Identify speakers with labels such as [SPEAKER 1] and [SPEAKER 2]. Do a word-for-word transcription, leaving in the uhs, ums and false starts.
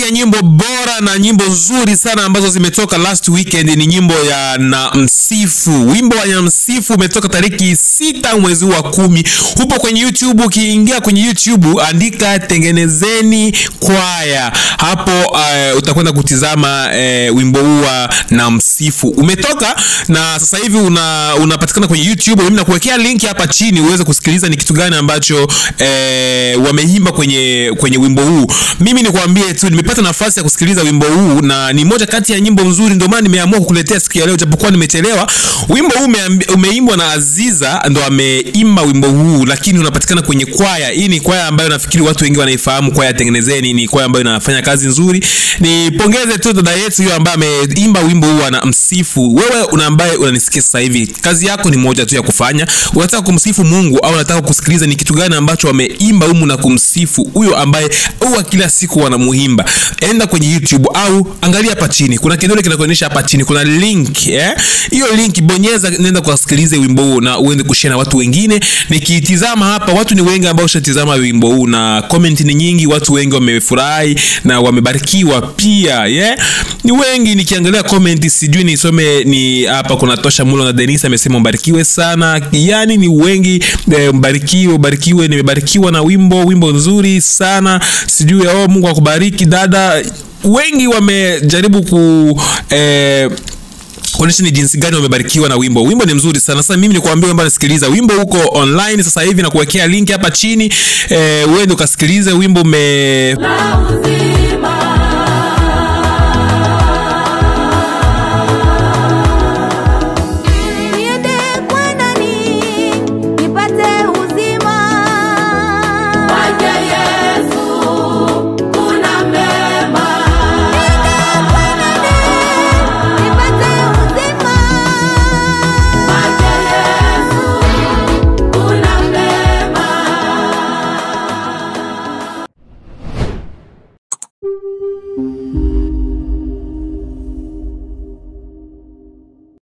[SPEAKER 1] ya nyimbo bora na nyimbo nzuri sana ambazo zimetoka last weekend ni nyimbo ya Namsifu. Wimbo wa Namsifu umetoka tariki sita mwezi wa kumi. Upo kwenye YouTube, ukiingia kwenye YouTube andika Tengenezeni Kwaya. Hapo uh, utakwenda kutizama uh, wimbo huu wa Namsifu. Umetoka na sasa hivi una unapatikana kwenye YouTube. Mimi nakuwekea link hapa chini uweze kusikiliza ni kitu gani ambacho uh, wameimba kwenye kwenye wimbo huu. Mimi nikwambie tu nimepata nafasi ya kusikiliza wimbo huu na ni moja kati ya nyimbo nzuri, ndio maana nimeamua kukuletea siku ya leo japokuwa nimechelewa. Wimbo huu umeimbwa na Aziza, ndo ameimba wimbo huu, lakini unapatikana kwenye kwaya. Hii ni kwaya ambayo nafikiri watu wengi wanaifahamu, kwaya Tengenezeni. Ni kwaya ambayo inafanya kazi nzuri. Nipongeze tu dada yetu hiyo ambaye ameimba wimbo huu na Msifu. Wewe una ambaye unanisikia sasa hivi, kazi yako ni moja tu ya kufanya. Unataka kumsifu Mungu au unataka kusikiliza ni kitu gani ambacho wameimba humu na kumsifu huyo ambaye huwa kila siku wanamuimba, enda kwenye YouTube au angalia hapa chini. Kuna kidole kinakuonyesha hapa chini, kuna link eh. Hiyo link bonyeza, nenda kusikilize wimbo huu na uende kushare na watu wengine. Nikitizama hapa watu ni wengi ambao washatizama wimbo huu na comment ni nyingi, watu wengi wamefurahi na wamebarikiwa pia yeah. Ni wengi, nikiangalia comment sijui nisome ni hapa. Kuna Tosha Mulo na Denise amesema mbarikiwe sana. Yani ni wengi eh, mbarikiwe, barikiwe, nimebarikiwa na wimbo, wimbo nzuri sana. Sijui oh Mungu akubariki dada. Wengi wamejaribu ku eh, kuonesha ni jinsi gani wamebarikiwa na wimbo. Wimbo ni mzuri sana. Sasa mimi nikuambia kwamba nasikiliza wimbo huko online sasa hivi na kuwekea link hapa chini. Eh, wewe ndio kasikilize wimbo me